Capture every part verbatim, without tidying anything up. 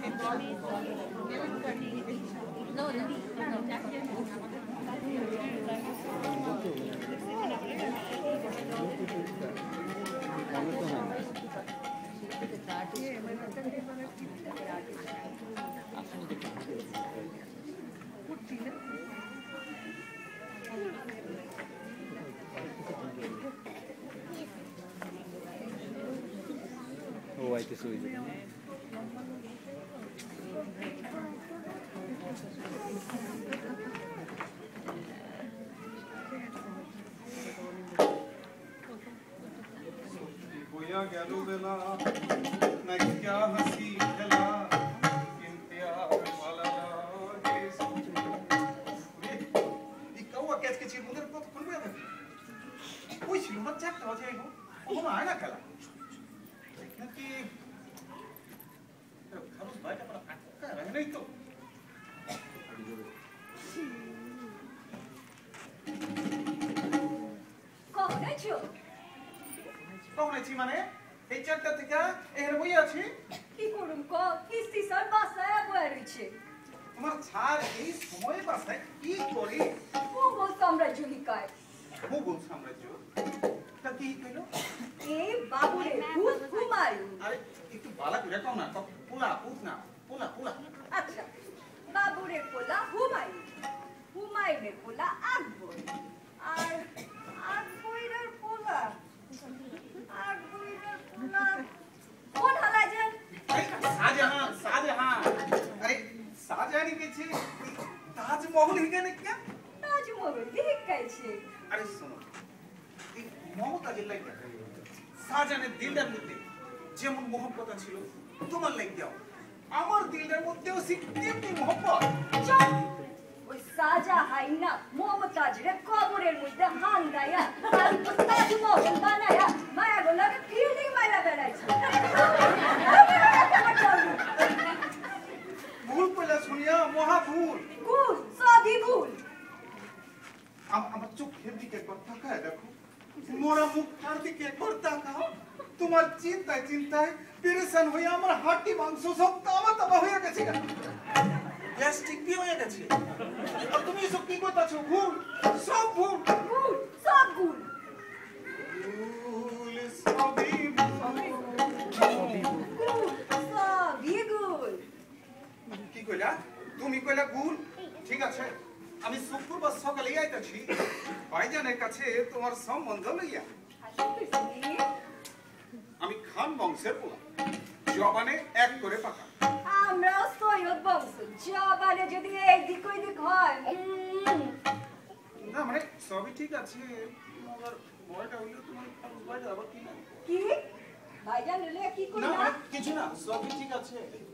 No, no, Oh, I just saw it. बोया गैलो बेला मैं क्या हंसी खला इंतजार वाला ये ये कौवा कैच के चीज मुझे तो खुल गया था कोई चीज मत चेक करो जाएगा वो हम आना कला क्योंकि खरोच भाई का पता क्या है नहीं तो कौन है जो कौन है ची माने এই চারটা থেকে এর বই আছে কি করুম ক কিস্তি সর বাসায় বই রইছে তোমার ছাড় এই সময়ে বাসায় কি করে মুঘল সাম্রাজ্য হিকায় মুঘল সাম্রাজ্য তা কি কইলো এই বাবুরে ভূত হুমায়ুন আরে একটু বালা করে কও না পোলা পুত না পোলা পোলা আচ্ছা বাবুরে পোলা হুমায়ুন হুমায়ুনের পোলা আকবর আর আকবরের পোলা আকবরের পোলা কোন হালাজান শাহজাহান শাহজাহান আরে শাহজাহানি কেছে তাজমহল হিখানে কি তাজমহল হিকাইছে আরে শোনো এই মমতাজের লাইগা শাহজাহানের দিলটার মধ্যে যেমন মোহব্বত ছিল তোমার লাইগাও আমার দিলটার মধ্যেও তেমনি মোহব্বত চল ওই শাহজাহান না মমতাজের কবরের মধ্যে হান দায়া আর তাজমহল বানায়া মায়া গোলাকে ফিল্ডিং মাইরা বেড়াইছে ভুল কইলা শুনিয়া মহা ভুল ভুল সবই ভুল আমার চোখের দিকে একবার তাকায় দেখো মোরা মুখটার দিকে একবার তাকাও তোমার চিন্তায় চিন্তায় পেরেশান হয়ে আমার হাড়ি মাংস সব তামা তামা হয়ে গেছে গ্যাস্ট্রিক দিয়ে হয়ে গেছে আর তুমি এসব কি করতেছো ভুল সব ভুল ভুল সব ভুল ভুল সবই সবই ভুল কি কইলা তুমি কইলা ভুল ঠিক আছে আমি শুক্রবার সকালে আইতাছি ভাইজানের কাছে তোমার সম্বন্ধ লইয়া আমি খান বংশের পোলা জবানে এক করে পাকা আমরাও সৈয়দ বংশ জবানে যদি এই দিক ওই দিক হয় না মানে সবই ঠিক আছে মগর বয়টা হইলো তোমার বয়টা আবার কি না কি ভাইজান লইলে কি কই না না মানে কিছু না সবই ঠিক আছে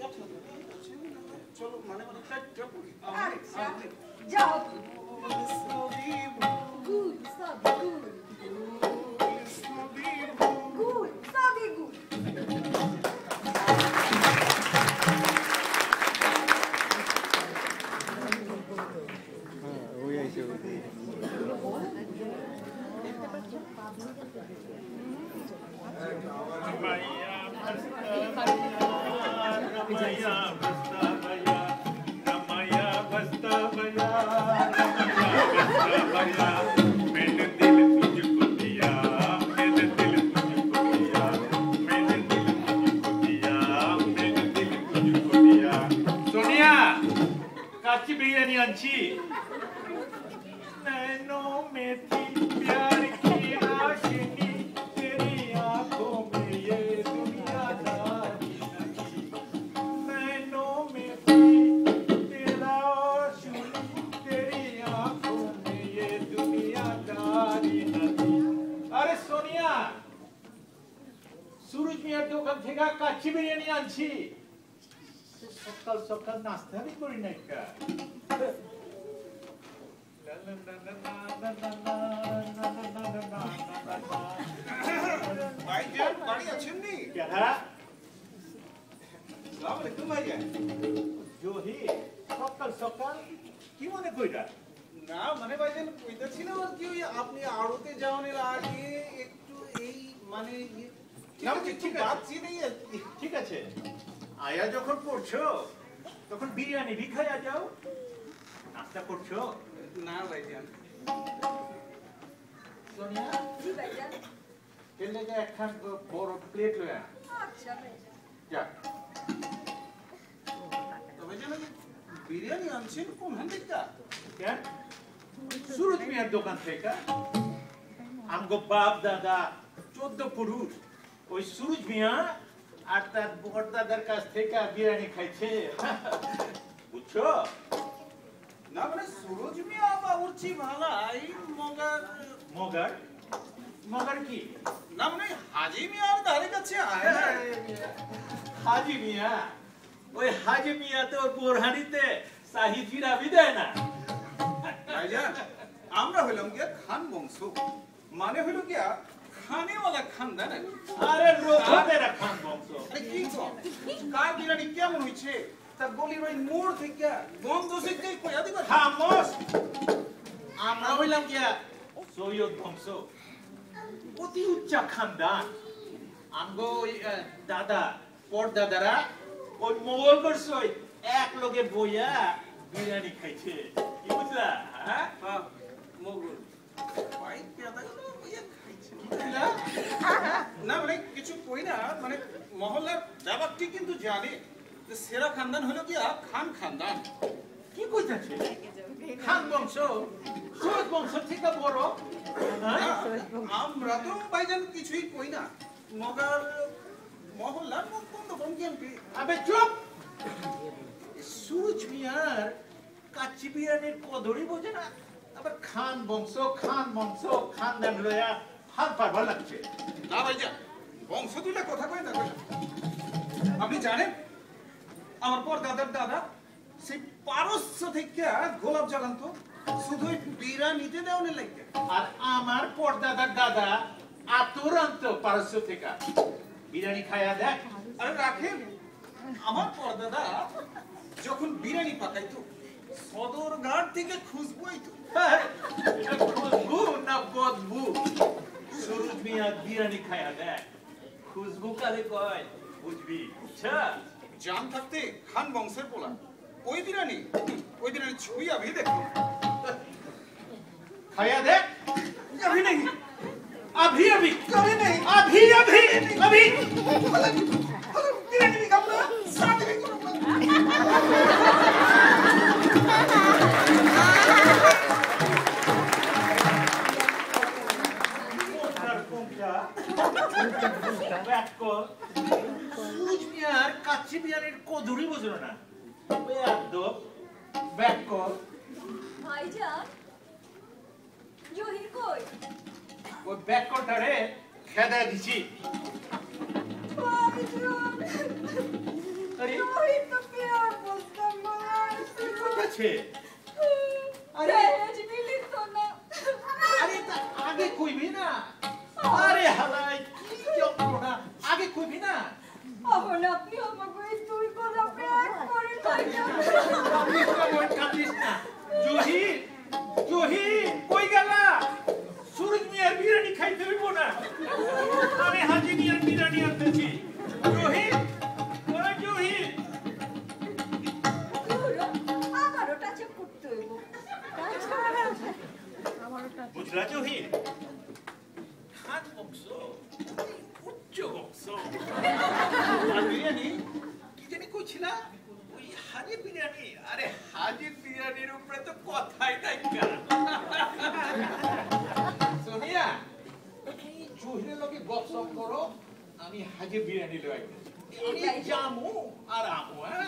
চলো মানে মানে কাটটা পড়ি আচ্ছা যাও সবই গুড সবই গুড সবই গুড সবই good Oh, yeah, sure. Sonia kacchi biryani आंची नैनों में थी प्यार की आशिकी तेरी आंखों में ये दुनियादारी नथी नैनों में थी तेरा आशिकी तेरी आंखों में ये दुनियादारी नथी अरे सोनिया सूरज मियां দোকান থেকে কাচ্চি বিরিয়ানি আনছি সকাল সকাল নাস্তা আমি করি না কা ভাইজান বাড়ি আছেন নি হ্যাঁ আসসালামু আলাইকুম ভাইজান জহি সকাল সকাল কি মনে কইরা না মানে ভাইজান কইতাছি না আর কি ওই আপনি আড়তে যাওয়ার আগে একটু এই মানে না ঠিক আছে ঠিক আছে ঠিক আছে আয়া যখন পড়ছো তখন বিরিয়ানি ভি খাইয়া যাও নাস্তা করছো না ভাইজান সোনিয়া জি ভাইজান এর লেগে একখান বড় প্লেট লয়া আচ্ছা ভাইজান যা তো ভাইজান বিরিয়ানি আনছেন কোন হান থেকে কেন সুরজ মিয়ার দোকান থেকে আমগো বাপ দাদা চোদ্দ পুরুষ ওই সুরজ মিয়া আর তার বড় দাদার কাছ থেকে বিরিয়ানি খাইছে বুঝছো না মানে সুরজ মিয়া বাবুর্চি ভালাই মগার মগার মগার কি না মানে হাজি মিয়ার ধারে কাছে আয় হাজি মিয়া ওই হাজি মিয়া তো বোরহানিতে শাহি জিরা দেয় না ভাইজান আমরা হইলাম গিয়া খান বংশ মানে হইল গিয়া খানেওয়ালা খানদান আরে রোজাদের খান বংশ আরে কি গো কার বিরিয়ানি কেমন হইছে তা গলির ওই মোড় থেকে গন্ধ থেকে কইয়া দিবা খামোশ আমরা হইলাম গিয়া সৈয়দ বংশ অতি উচ্চ খানদান আমগো ওই দাদা পর দাদারা ওই মোগল বর্ষই এক লগে বইয়া বিরিয়ানি খাইছে কি বুঝলা হ্যাঁ মোগল ভাই পেদা গেল কইয়া খাইছে কি বুঝলা না মানে কিছু কই না মানে মহল্লার ব্যাপারটি কিন্তু জানে যে সেরা খানদান হলো কি খান খানদান কি কইতাছে খান বংশ সৈয়দ বংশ থেকে বড় হ্যাঁ আমরা তো ভাইজান কিছুই কই না মগার মহল্লার মুখ বন্ধ বঙ্গেমপি আবে চুপ সুরজ মিয়ার কাচ্চি বিরিয়ানির কদরি বোঝে না আবার খান বংশ খান বংশ খান নাম লয়া হার পারবার লাগছে না ভাইজান বংশ তুলে কথা কই না আপনি জানেন আমার পর দাদার দাদা সেই পারস্য থেকে গোলাপ জ্বালান্ত শুধু বিরিয়ানিতে দেওয়ানে লাগে আর আমার পরদাদার দাদা আতুরান্ত পারস্য থেকে বিরিয়ানি খায়া দেখ আরে রাখেন আমার পরদাদা যখন বিরিয়ানি পাকাইতো সদর ঘাট থেকে খুশবু আইতো এটা খুশবু না বদবু সুরজ মিয়া বিরিয়ানি খায়া দেখ খুশবু কারে কয় বুঝবি আচ্ছা জান থাকতে খান বংশের পোলা ওই বিরিয়ানি ওই বিরিয়ানি ছুঁই আমি দেখো खाया देख अभी नहीं अभी अभी कभी नहीं अभी अभी अभी बिरयानी भी खाऊंगा साथ में সুরজ মিয়ার কাচ্চি বিরিয়ানির কদুরি বুঝলো না বেয়াদব ব্যাককল ভাইজান জহির কই ওই ব্যাককলটারে খেদা দিছি ভাইজান আরে জহির তো প্যার বলতাম না কি করতেছে আরে আজ মিলি তো না আরে তা আগে কইবি না আরে হালাই কি যন্ত্রণা আগে কইবি না এখন আপনি আমাকে এই দুই কথা প্যার করেন ভাইজান কাঁদিস না বোন, কাঁদিস না জহির জহির কই গেলা সুরজ মিয়ার বিরিয়ানি খাইতে হইব না আমি হাজি মিয়ার বিরিয়ানি আনতেছি জহির ওরা জহির আমারও টাচে করতে হইব বুঝলা জহির খান বংশ উচ্চ বংশ আর বিরিয়ানি কি জানি কইছিলা ওই হাজির বিরিয়ানি আরে হাজির বিরিয়ানির উপরে তো কথাই নাই কা সোনিয়া এই জহিরের লগে গপসপ করো আমি হাজির বিরিয়ানি লই আমি জামু আর আমু হ্যাঁ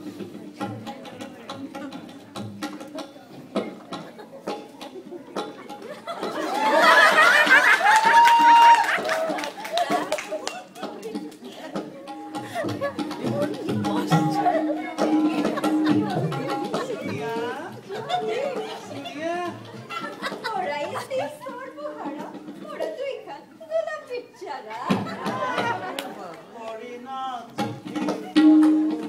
Ora, este é sorbo, hara. Ora, tu ikan, tu na pichara. Morina,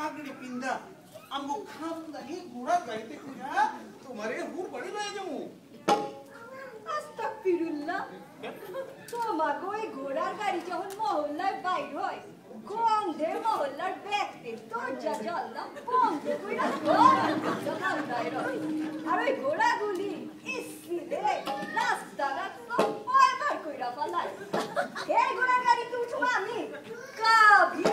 পাগড়ি পিন্দা আমগো খামদানি ঘোড়া গাড়িতে কইরা তোমারে হুর বাড়ি লয়ে যাবো আস্তাগফিরুল্লাহ তোমাকে ওই ঘোড়ার গাড়ি যখন মহল্লায় বাইর হয় গন্ধে মহল্লার ব্যক্তি দরজা জানলা বন্ধ কইরা দোকান বাইর হয় আর ওই ঘোড়াগুলি ইসিদে রাস্তাঘাট সব পার কইরা ফেলায় এই ঘোড়ার গাড়িতে উঠবো আমি কাবি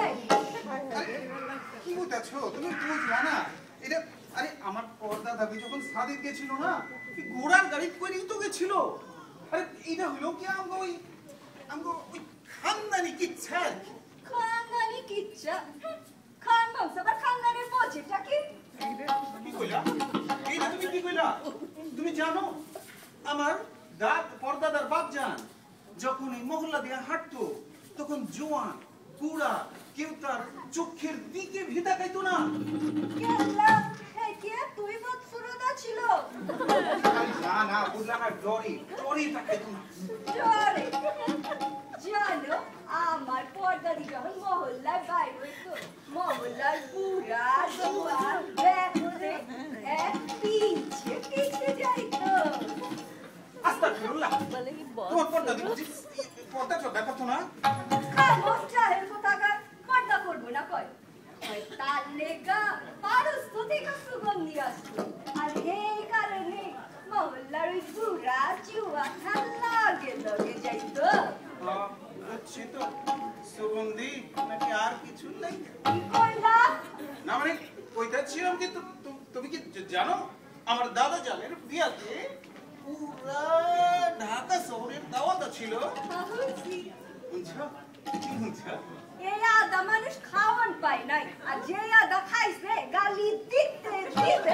কি বলতেছো তুমি বুঝলা না এটা আরে আমার পর্দা দাবি যখন সাদিক গেছিল না ঘোড়ার গাড়ি করেই তো গেছিল আরে এটা হলো কি আমগো ওই আমগো ওই খানদানি কিচ্ছা খানদানি কিচ্ছা খান বংশ বা খানদানের পজিটা কি কি কইলা এইটা তুমি কি কইলা তুমি জানো আমার দাদ পর্দাদার বাপ জান যখন এই মহল্লা দিয়ে হাঁটতো তখন জোয়ান কুড়া কেউ তার চোখের দিকে ভিতা খাইতো না কেলা এই কে তুই বৎসরদা ছিল না না বুঝলা না ডরি ডরি খাইতো না ডরে জানো আমার পর্দাদি যখন মহল্লায় বাইর হইতো মহল্লার বুড়া জোয়ান বেকুরে এক পিছে পিছে যাইতো আস্তাগফিরুল্লাহ তোমার পর্দা দিচ্ছিস পর্দা চোখা করতো না খামোশ জাহের কোথাকার পর্দা করবো না কয় ওই তার লেগা পারস্তুতিক সুগন্ধি আসতো আর এই কারণে মহল্লার ওই বুড়া জুয়ান লাগে লগে যাইতো হচ্ছে তো সুগন্ধি নাকি আর কিছু নাই কি কইলা না মানে কইতা ছিলাম কি তুমি কি জানো আমার দাদা জানের বিয়াতে পুরা ঢাকা শহরের দাওয়াত ছিল বুঝছি বুঝছো কি বুঝছো এই আদা মানুষ খাওয়ান পায় নাই আর যে আদা খাইছে গালি দিতে দিতে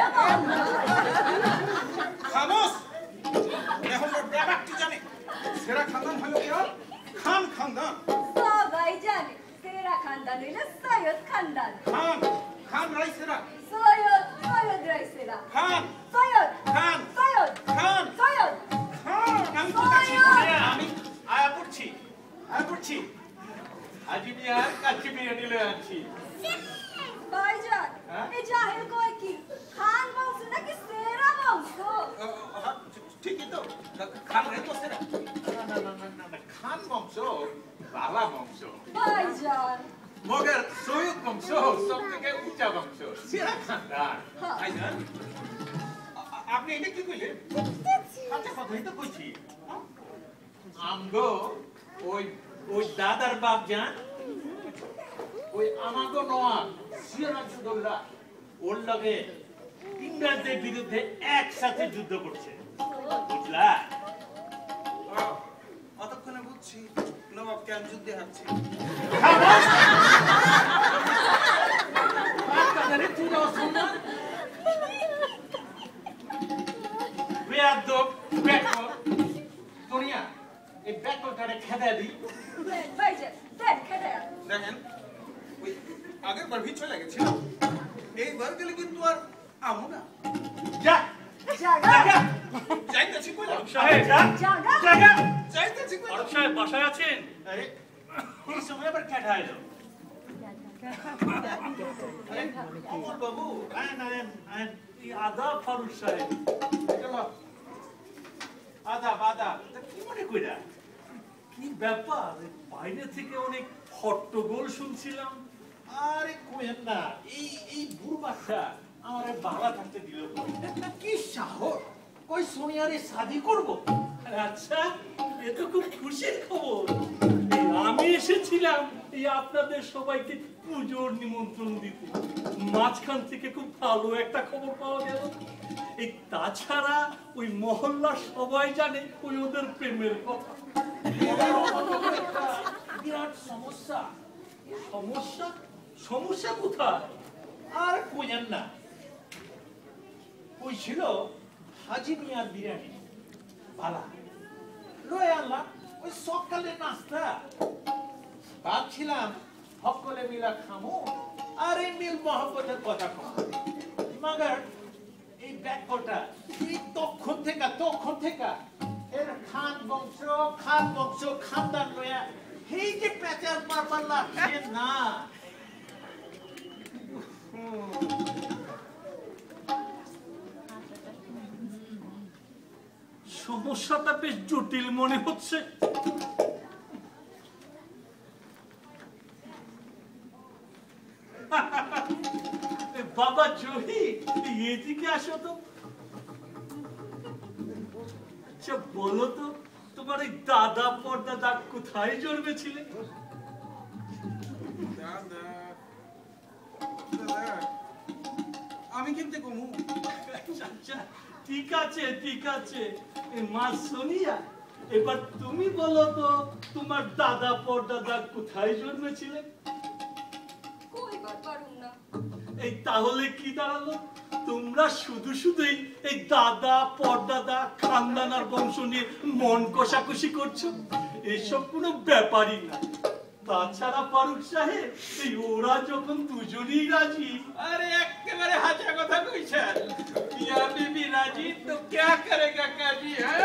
খামোশ এখন ওর ব্যাপারটি জানে সেরা খানদান হলো কি খান খানদান সবাই জানে সেরা খানদান হইলে সৈয়দ খানদান খান খান রাই সেরা সৈয়দ সৈয়দ রাইসেরা খান সৈয়দ খান সৈয়দ খান সৈয়দ খান আমি তো কাছে আমি আয়া পড়ছি আয়া পড়ছি আজি মিয়ার কাচ্চি বিরিয়ানি লয়ে আনছি ভাইজান এই জাহের কয় কি খান বংশ নাকি সেরা বংশ ঠিকই তো খান রাই তো সেরা না না না না না খান বংশ বালা বংশ ভাইজান মগর সৈয়দ বংশ সব থেকে উঁচা বংশ সেরা খানদান ভাইজান আপনি এটা কি কইলেন আচ্ছা কথাই তো কইছি আমগো ওই ওই দাদার বাপ জান ওই আমাগো নোয়া সিরাজউদ্দৌলা ওর লগে ইংরেজদের বিরুদ্ধে একসাথে যুদ্ধ করছে বুঝলা অতক্ষণে বুঝছি নবাব কেন যুদ্ধে হারছে বেয়াদব বেকল দুনিয়া এই বেকলটারে খেদা দিই ভাইজান দেখ খেতে দেখেন ওই আগের বার ভিড় চলে গেছিল এইবার গেলে কিন্তু আর আমো না যা জাগা যাইতেছি কইলাম সাহেব যা জাগা জায়গা যাইতেছি কইলাম অরব সাহেব বাসায় আছেন আরে এই সময় আবার ক্যাট আইলো অমর বাবু আইন আইন আইন এই আদাব ফারুক সাহেব চলো আদাব আদাব তা কি মনে কইরা কি ব্যাপার বাইরে থেকে অনেক হট্টগোল শুনছিলাম আরে কোয়েন না এই এই বুড়বাচ্চা আমারে বাংলা থাকতে দিল কি সাহস কই সোনিয়ারে শাদি করব আচ্ছা এ তো খুব খুশির খবর এই আমি এসেছিলাম এই আপনাদের সবাইকে পুজোর নিমন্ত্রণ দিতে মাঝখান থেকে খুব ভালো একটা খবর পাওয়া গেল এই তাছাড়া ওই মহল্লার সবাই জানে ওই ওদের প্রেমের কথা বিরাট সমস্যা সমস্যা সমস্যা কোথায় আর কোয়েন না ওই ছিল হাজি মিয়ার বিরিয়ানি ভালা লয়ে আনলাম ওই সকালে নাস্তা ভাবছিলাম সকলে মিলা খামো আর এই মিল মহব্বতের কথা কম মাগার এই ব্যাকটা এই তখন থেকে তখন থেকে এর খান বংশ খান বংশ খানদান লয়া এই যে প্যাচার পারপাল্লা সে না সমস্যাটা বেশ জটিল মনে হচ্ছে। বাবা জহির, এদিকে আসো তো। আচ্ছা বলো তো, তোমার এই দাদা পরদাদা কোথায় জন্মেছিলে? দাদা দাদা আমি কিন্তু কমু। আচ্ছা ঠিক আছে ঠিক আছে, মা সোনিয়া, এবার তুমি বলো তো তোমার দাদা পরদাদা কোথায় জন্মেছিলে? কইবার পারুম না। এই তাহলে কি দাঁড়ালো? তোমরা শুধু শুধুই এই দাদা পরদাদা খানদান আর বংশ নিয়ে মন কষাকষি করছো। এসব কোনো ব্যাপারই না। তাছাড়া ফারুক সাহেব, এই ওরা যখন দুজনেই রাজি। अरे একেবারে হাজা কথা কইছে। মিয়া বিবি রাজি তো क्या करेगा काजी है?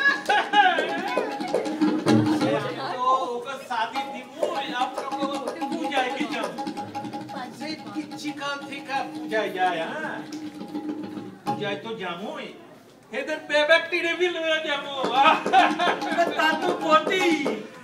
तो ओकर शादी दिमु आप लोग पूजा के जाओ। से किछि काल थिका पूजा যায় हां। पूजा तो जामुई। এদের বেবেকটি রে भी লয়ে যাবো। তা তো বটেই।